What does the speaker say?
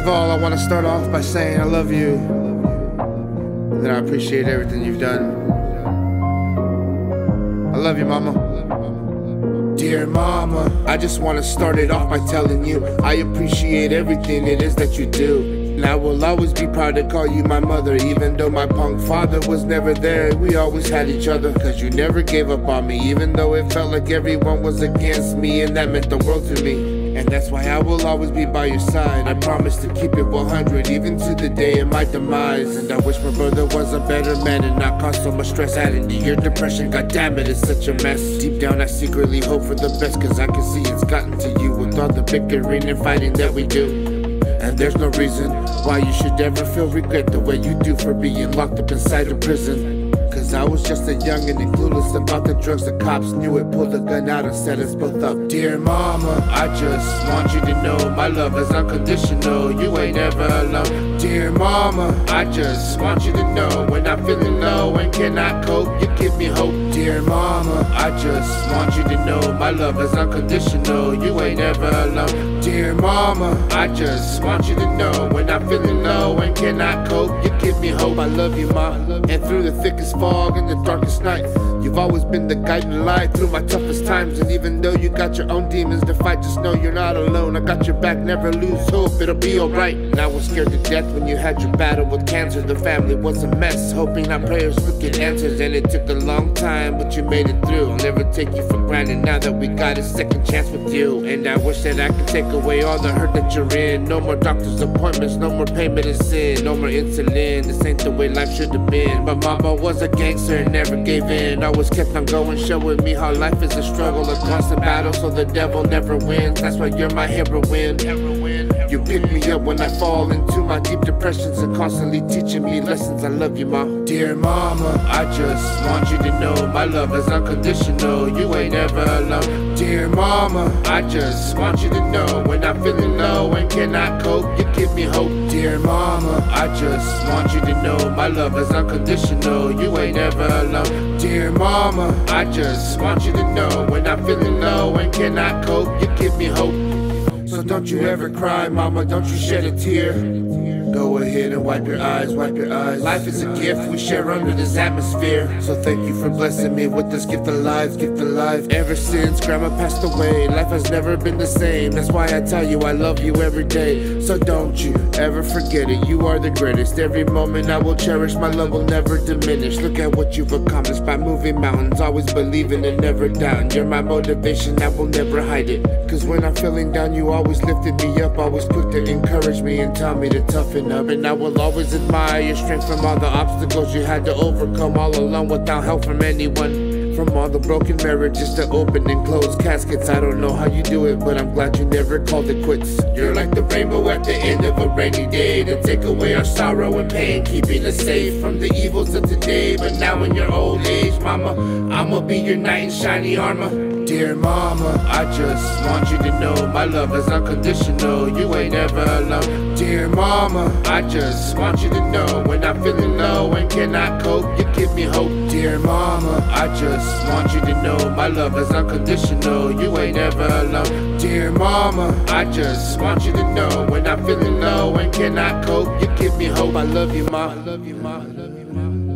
of all, I want to start off by saying I love you, and that I appreciate everything you've done. I love you, Mama. Dear Mama, I just want to start it off by telling you I appreciate everything it is that you do. And I will always be proud to call you my mother. Even though my punk father was never there, we always had each other. Cause you never gave up on me, even though it felt like everyone was against me, and that meant the world to me. And that's why I will always be by your side. I promise to keep it 100, even to the day of my demise. And I wish my brother was a better man and not cause so much stress adding to your depression. God damn it, it's such a mess. Deep down I secretly hope for the best, cause I can see it's gotten to you with all the bickering and fighting that we do. And there's no reason why you should ever feel regret the way you do for being locked up inside a prison. Cause I was just a youngin' and clueless about the drugs. The cops knew it, pulled the gun out and set us both up. Dear Mama, I just want you to know my love is unconditional. You ain't ever alone. Dear Mama, I just want you to know when I'm feeling low and cannot cope, you give me hope. Dear Mama, I just want you to know my love is unconditional. You ain't ever alone. Dear Mama, I just want you to know when I'm feeling low and cannot cope, you give me hope. I love you, Ma. And through the thickest fog and the darkest night, you've always been the guiding light through my toughest times. And even though you got your own demons to fight, just know you're not alone. I got your back, never lose hope, it'll be alright. And I was scared to death when you had your battle with cancer. The family was a mess, hoping our prayers would get answers. And it took a long time, but you made it through. I'll never take you for granted now that we got a second chance with you. And I wish that I could take away all the hurt that you're in. No more doctor's appointments, no more pain medicine, no more insulin. This ain't the way life should have been. But Mama was a gangster and never gave in. Always kept on going, showing me how life is a struggle, a constant battle, so the devil never wins. That's why you're my heroine. You pick me up when I fall into my deep depressions and constantly teaching me lessons. I love you, Ma. Dear Mama, I just want you to know my love is unconditional. You ain't ever alone. Dear Mama, I just want you to know when I'm feeling low and cannot cope, you give me hope. Dear Mama, I just want you to know my love is unconditional. You ain't ever alone. Dear Mama, I just want you to know when I'm feeling low and cannot cope, you give me hope. So don't you ever cry, Mama, don't you shed a tear. Go ahead and wipe your eyes, wipe your eyes. Life is a gift we share under this atmosphere. So thank you for blessing me with this gift of life, gift of life. Ever since Grandma passed away, life has never been the same. That's why I tell you I love you every day. So don't you ever forget it, you are the greatest. Every moment I will cherish, my love will never diminish. Look at what you've accomplished by moving mountains, always believing and never doubting. You're my motivation, I will never hide it. Cause when I'm feeling down, you always lifted me up, always quick to encourage me and tell me to toughen up. And I will always admire your strength from all the obstacles you had to overcome all alone without help from anyone. From all the broken marriages to open and closed caskets, I don't know how you do it, but I'm glad you never called it quits. You're like the rainbow at the end of a rainy day to take away our sorrow and pain, keeping us safe from the evils of today. But now in your old age, Mama, I'ma be your knight in shiny armor. Dear Mama, I just want you to know my love is unconditional. You ain't ever alone. Dear Mama, I just want you to know when I'm feeling low and cannot cope, you give me hope. Dear Mama, I just want you to know my love is unconditional. You ain't ever alone. Dear Mama, I just want you to know when I'm feeling low and cannot cope, you give me hope. I love you, Ma. I love you, Ma. I love you, Ma.